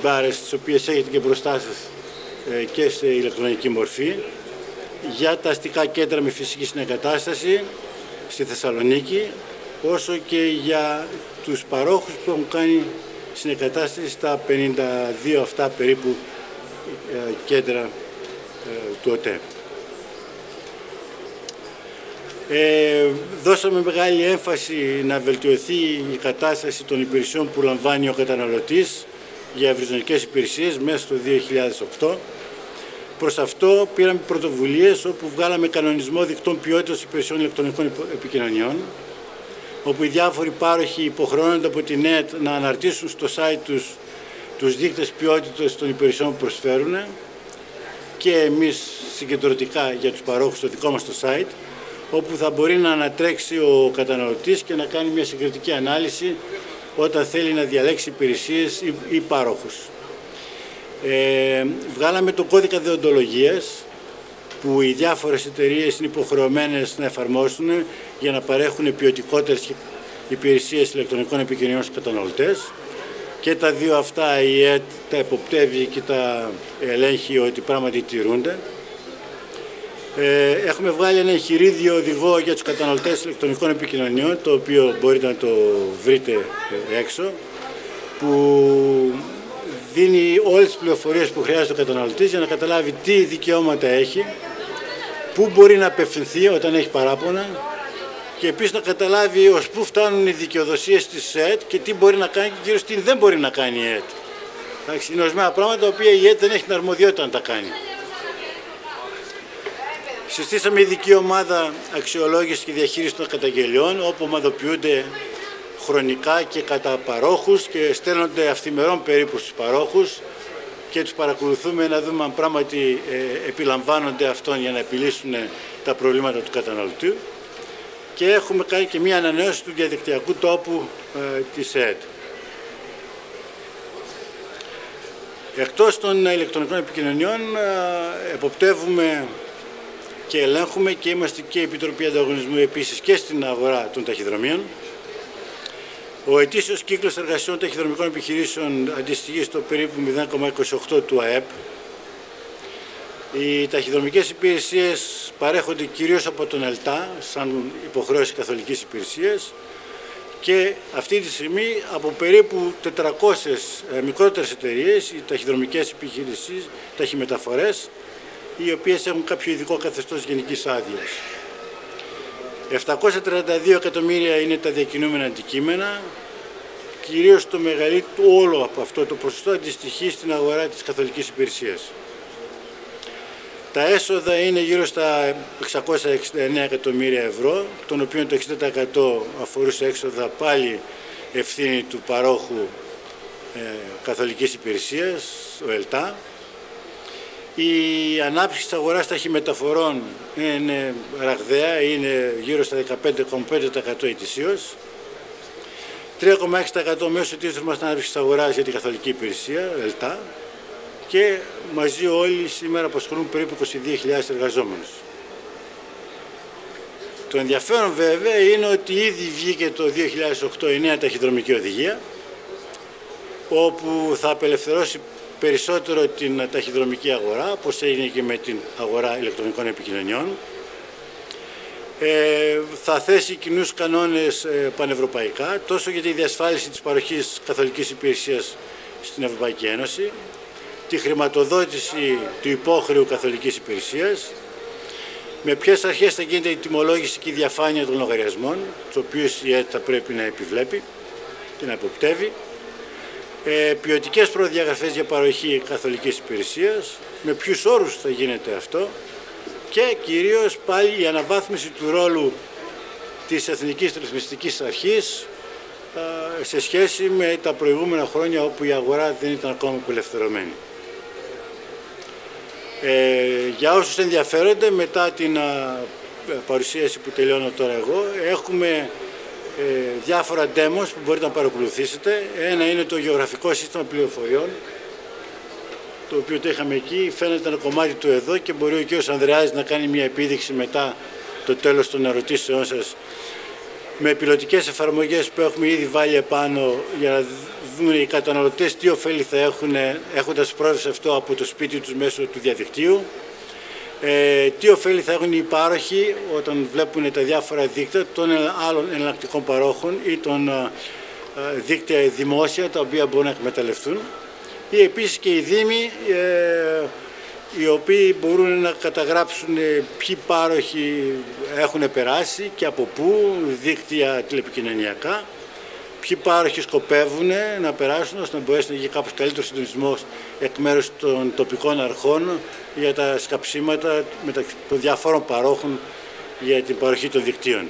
μπάρες, τις οποίες έχετε και μπροστά σας και σε ηλεκτρονική μορφή, για τα αστικά κέντρα με φυσική συνεγκατάσταση στη Θεσσαλονίκη, όσο και για τους παρόχους που έχουν κάνει συνεγκατάσταση στα 52 αυτά περίπου κέντρα του ΟΤΕ. Δώσαμε μεγάλη έμφαση να βελτιωθεί η κατάσταση των υπηρεσιών που λαμβάνει ο καταναλωτής για ευρυζωνικές υπηρεσίες μέσα στο 2008. Προς αυτό πήραμε πρωτοβουλίες όπου βγάλαμε κανονισμό δικτών ποιότητας υπηρεσιών ηλεκτρονικών επικοινωνιών, όπου οι διάφοροι πάροχοι υποχρεώνονται από την ΕΕΤ να αναρτήσουν στο site τους δείκτες ποιότητας των υπηρεσιών που προσφέρουν, και εμείς συγκεντρωτικά για τους παρόχους στο δικό μας το site, όπου θα μπορεί να ανατρέξει ο καταναλωτής και να κάνει μια συγκριτική ανάλυση όταν θέλει να διαλέξει υπηρεσίες ή πάροχους. Βγάλαμε το κώδικα δεοντολογίας που οι διάφορες εταιρείες είναι υποχρεωμένες να εφαρμόσουν για να παρέχουν ποιοτικότερες υπηρεσίες ηλεκτρονικών επικοινωνιών στους καταναλωτές, και τα δύο αυτά η ΕΕΤ τα εποπτεύει και τα ελέγχει ότι πράγματι τηρούνται. Έχουμε βγάλει ένα εγχειρίδιο οδηγό για τους καταναλωτές ηλεκτρονικών επικοινωνιών, το οποίο μπορείτε να το βρείτε έξω, που δίνει όλες τις πληροφορίες που χρειάζεται ο καταναλωτής για να καταλάβει τι δικαιώματα έχει, πού μπορεί να απευθυνθεί όταν έχει παράπονα, και επίσης να καταλάβει ως πού φτάνουν οι δικαιοδοσίες της ΕΕΤ και τι μπορεί να κάνει και κυρίως τι δεν μπορεί να κάνει η ΕΕΤ. Είναι ορισμένα πράγματα τα οποία η ΕΕΤ δεν έχει την αρμοδιότητα να τα κάνει. Συστήσαμε ειδική ομάδα αξιολόγηση και διαχείριση των καταγγελιών, όπου ομαδοποιούνται χρονικά και κατά παρόχους και στέλνονται αυθημερών περίπου στους παρόχους και τους παρακολουθούμε να δούμε αν πράγματι επιλαμβάνονται αυτόν για να επιλύσουν τα προβλήματα του καταναλωτή, και έχουμε κάνει και μία ανανέωση του διαδικτυακού τόπου της ΕΕΤ. Εκτός των ηλεκτρονικών επικοινωνιών εποπτεύουμε και ελέγχουμε και είμαστε και Επιτροπή Ανταγωνισμού επίσης και στην αγορά των ταχυδρομείων. Ο ετήσιος κύκλος εργασιών ταχυδρομικών επιχειρήσεων αντιστοιχεί στο περίπου 0,28 του ΑΕΠ. Οι ταχυδρομικές υπηρεσίες παρέχονται κυρίως από τον ΕΛΤΑ, σαν υποχρέωση καθολικής υπηρεσίας, και αυτή τη στιγμή από περίπου 400 μικρότερες εταιρείες, οι ταχυδρομικές επιχειρήσεις, ταχυμεταφορές, οι οποίες έχουν κάποιο ειδικό καθεστώς γενικής άδειας. 732 εκατομμύρια είναι τα διακινούμενα αντικείμενα, κυρίως το μεγαλύτερο όλο από αυτό το ποσοστό αντιστοιχεί στην αγορά της καθολικής υπηρεσίας. Τα έσοδα είναι γύρω στα 669 εκατομμύρια ευρώ, των οποίων το 60% αφορούσε έξοδα πάλι ευθύνη του παρόχου καθολικής υπηρεσίας, ο ΕΛΤΑ. Η ανάπτυξη της αγοράς ταχυμεταφορών είναι ραγδαία, είναι γύρω στα 15,5% ετησίως. 3,6% μέσω τίτλου μας ανάπτυξη της αγοράς για την καθολική υπηρεσία, ΕΛΤΑ, και μαζί όλοι σήμερα απασχολούν περίπου 22.000 εργαζόμενους. Το ενδιαφέρον βέβαια είναι ότι ήδη βγήκε το 2008 η νέα ταχυδρομική οδηγία, όπου θα απελευθερώσει περισσότερο την ταχυδρομική αγορά, όπως έγινε και με την αγορά ηλεκτρονικών επικοινωνιών. Θα θέσει κοινούς κανόνες πανευρωπαϊκά, τόσο για τη διασφάλιση της παροχής καθολικής υπηρεσίας στην Ευρωπαϊκή Ένωση, τη χρηματοδότηση του υπόχρεου καθολικής υπηρεσίας, με ποιες αρχές θα γίνεται η τιμολόγηση και η διαφάνεια των λογαριασμών, τους οποίους η ΕΕΤ θα πρέπει να επιβλέπει και να εποπτεύει, ποιοτικές προδιαγραφές για παροχή καθολικής υπηρεσίας, με ποιους όρους θα γίνεται αυτό, και κυρίως πάλι η αναβάθμιση του ρόλου της Εθνικής Ρυθμιστικής Αρχής σε σχέση με τα προηγούμενα χρόνια όπου η αγορά δεν ήταν ακόμα απελευθερωμένη. Για όσους ενδιαφέρονται, μετά την παρουσίαση που τελειώνω τώρα εγώ, έχουμε διάφορα demos που μπορείτε να παρακολουθήσετε. Ένα είναι το γεωγραφικό σύστημα πληροφοριών, το οποίο το είχαμε εκεί, φαίνεται ένα κομμάτι του εδώ και μπορεί ο κ. Ανδρεάζης να κάνει μια επίδειξη μετά το τέλος των ερωτήσεών σας με πιλωτικές εφαρμογές που έχουμε ήδη βάλει επάνω για να δουν οι καταναλωτές τι ωφέλη θα έχουν έχοντας πρόσβαση αυτό από το σπίτι τους μέσω του διαδικτύου, τι ωφέλη θα έχουν οι πάροχοι όταν βλέπουν τα διάφορα δίκτυα των άλλων εναλλακτικών παρόχων ή των δίκτυα δημόσια τα οποία μπορούν να εκμεταλλευτούν, ή επίσης και οι δήμοι οι οποίοι μπορούν να καταγράψουν ποιοι πάροχοι έχουν περάσει και από πού, δίκτυα τηλεπικοινωνιακά, ποιοι πάροχοι σκοπεύουν να περάσουν, ώστε να μπορέσει να γίνει κάπως καλύτερο συντονισμός εκ μέρους των τοπικών αρχών για τα σκαψίματα μεταξύ των διαφόρων παρόχων για την παροχή των δικτύων.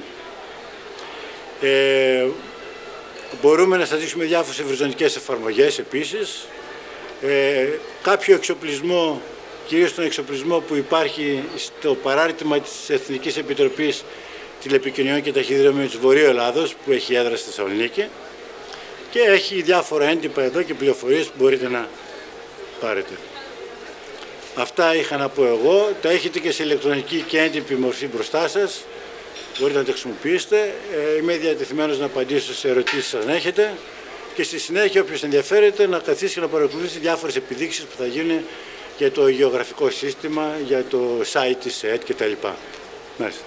Μπορούμε να σας δείξουμε διάφορες ευρυζωνικές εφαρμογές επίσης. Κάποιο εξοπλισμό, κυρίως τον εξοπλισμό που υπάρχει στο παράρτημα της Εθνικής Επιτροπής Τηλεπικοινωνιών και Ταχυδρομείων της Βορείου Ελλάδος, που έχει έδρα στη Θεσσαλονίκη, και έχει διάφορα έντυπα εδώ και πληροφορίες που μπορείτε να πάρετε. Αυτά είχα να πω εγώ. Τα έχετε και σε ηλεκτρονική και έντυπη μορφή μπροστά σας. Μπορείτε να τα χρησιμοποιήσετε. Είμαι διατεθειμένος να απαντήσω σε ερωτήσεις σας αν έχετε. Και στη συνέχεια, όποιος ενδιαφέρεται, να καθίσει και να παρακολουθήσει διάφορες επιδείξεις που θα γίνουν για το γεωγραφικό σύστημα, για το site της ΕΕΤ κτλ. Μάλιστα.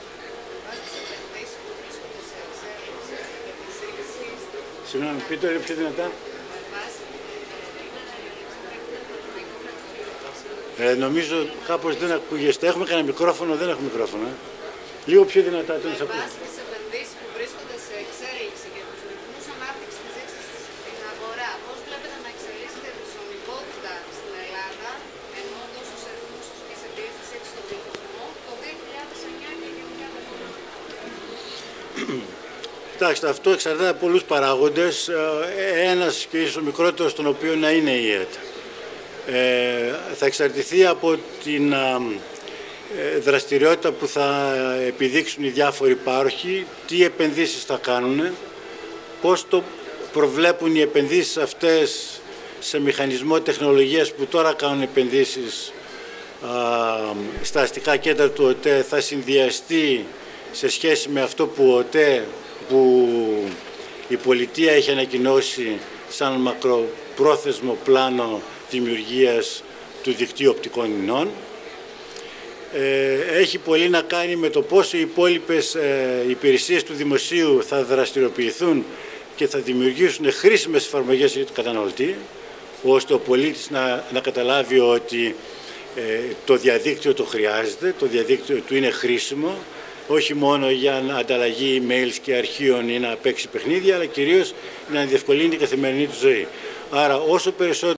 Συγγνώμη, πείτε πιο δυνατά. Νομίζω κάπως δεν ακούγεστε. Έχουμε κανένα μικρόφωνο, δεν έχουμε μικρόφωνο. Λίγο πιο δυνατά το σας ακούω. Με τις επενδύσεις που βρίσκονται σε εξέλιξη και τους ρυθμούς ανάπτυξης της ζήτησης στην αγορά, πώς βλέπετε να εξελίσσεται η ζωνικότητα στην Ελλάδα, εννοώντας τους αριθμούς της επίδυσης έτσι στον πληθυσμό, το 2009 και γενικά το χρόνο? Κοιτάξτε, αυτό εξαρτάται από πολλούς παράγοντες. Ένας και ίσως ο μικρότερος, τον οποίο να είναι η ΕΕΤ. Θα εξαρτηθεί από την δραστηριότητα που θα επιδείξουν οι διάφοροι πάροχοι, τι επενδύσεις θα κάνουν, πώς το προβλέπουν οι επενδύσεις αυτές σε μηχανισμό τεχνολογίας που τώρα κάνουν επενδύσεις στα αστικά κέντρα του ΟΤΕ, θα συνδυαστεί σε σχέση με αυτό που η πολιτεία έχει ανακοινώσει σαν μακροπρόθεσμο πλάνο δημιουργίας του δικτύου οπτικών ινών. Έχει πολύ να κάνει με το πόσο οι υπόλοιπες υπηρεσίες του δημοσίου θα δραστηριοποιηθούν και θα δημιουργήσουν χρήσιμες εφαρμογές για τον καταναλωτή, ώστε ο πολίτης να καταλάβει ότι το διαδίκτυο το χρειάζεται, το διαδίκτυο του είναι χρήσιμο, όχι μόνο για ανταλλαγή emails και αρχείων ή να παίξει παιχνίδια, αλλά κυρίως να διευκολύνει την καθημερινή του ζωή. Άρα όσο περισσότερο